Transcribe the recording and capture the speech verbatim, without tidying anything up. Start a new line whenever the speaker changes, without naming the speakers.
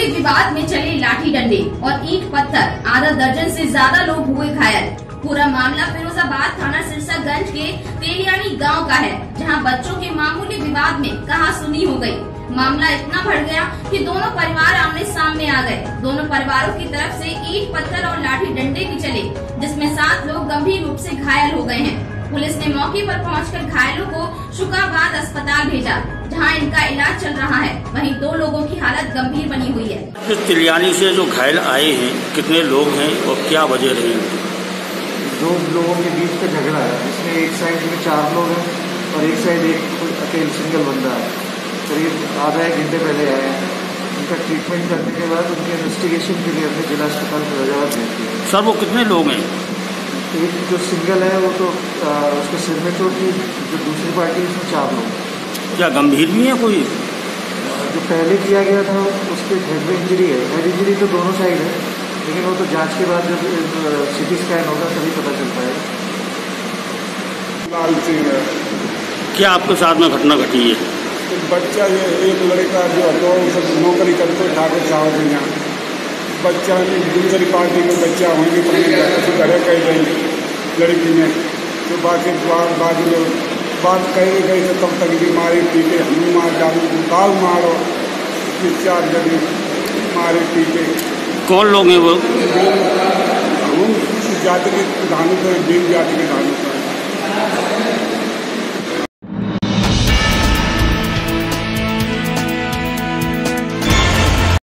मामूली विवाद में चले लाठी डंडे और ईंट पत्थर, आधा दर्जन से ज्यादा लोग हुए घायल। पूरा मामला फिरोजाबाद थाना सिरसागंज के तेलियानी गांव का है, जहां बच्चों के मामूली विवाद में कहासुनी हो गई। मामला इतना बढ़ गया कि दोनों परिवार आमने सामने आ गए। दोनों परिवारों की तरफ से ईंट पत्थर और लाठी डंडे भी चले, जिसमें सात लोग गंभीर रूप से घायल हो गए हैं। पुलिस ने मौके पर पहुंचकर घायलों को शुकाबाद अस्पताल भेजा, जहां इनका इलाज चल रहा है। वहीं दो लोगों की हालत गंभीर बनी हुई है।
तिलियानी से जो घायल आए हैं, कितने लोग हैं और क्या वजह रही?
दो लोगों के बीच का झगड़ा है, इसमें एक साइड में चार लोग हैं और एक साइड एक अकेले सिंगल बंदा है। करीब आधा एक घंटे पहले आए हैं। उनका ट्रीटमेंट करने के बाद उनके इन्वेस्टिगेशन के लिए हमने जिला अस्पताल फिरोजाबाद भेज दिया।
सर वो कितने लोग हैं?
एक जो सिंगल है वो तो आ, उसके सिर में चोट थी, जो दूसरी पार्टी है उसमें चार लोग।
क्या गंभीर भी है कोई?
जो पहले किया गया था उसके हेड में इंजरी है। हेड इंजरी तो दोनों साइड है, लेकिन वो तो जांच के बाद जब सिटी स्कैन होगा तभी पता चल पाएगा।
लाल सिंह है।
क्या आपके साथ में घटना घटी है?
एक बच्चा ये एक लड़का जो है सब नौकरी करते ठाकुर साहब के यहाँ, बच्चा दूसरी पार्टी में बच्चा होंगे तो घरे कह गई लड़की ने तो बाकी बाद में बात कही गई तो तब तक बीमारी पीके हम मार डालो दाल मारो, चार जगह मारे पीके।
कौन लोग हैं वो?
हम जाति के धानु को बीस जाति के धानु को